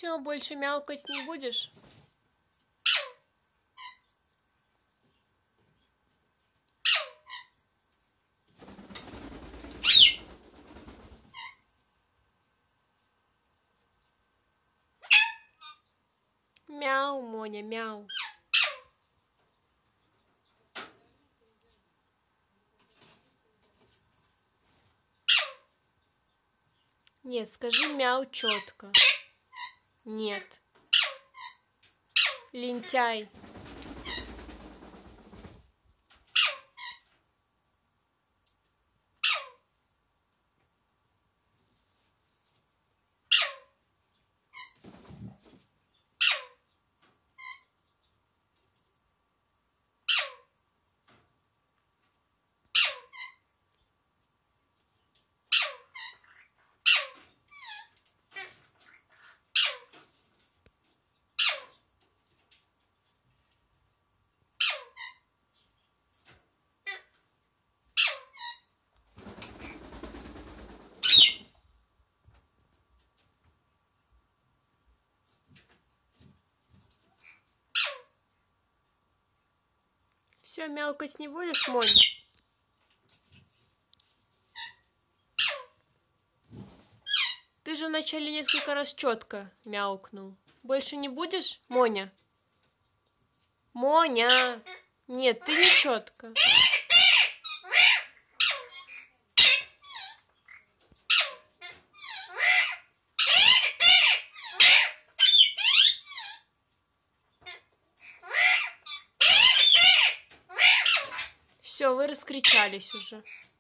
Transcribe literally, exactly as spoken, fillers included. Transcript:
Все, больше мяукать не будешь? Мяу, Моня, мяу. Нет, скажи мяу четко. Нет. Лентяй. Все, мяукать не будешь, Монь? Ты же вначале несколько раз четко мяукнул. Больше не будешь, Моня? Моня! Нет, ты не четко. Все, вы раскричались уже.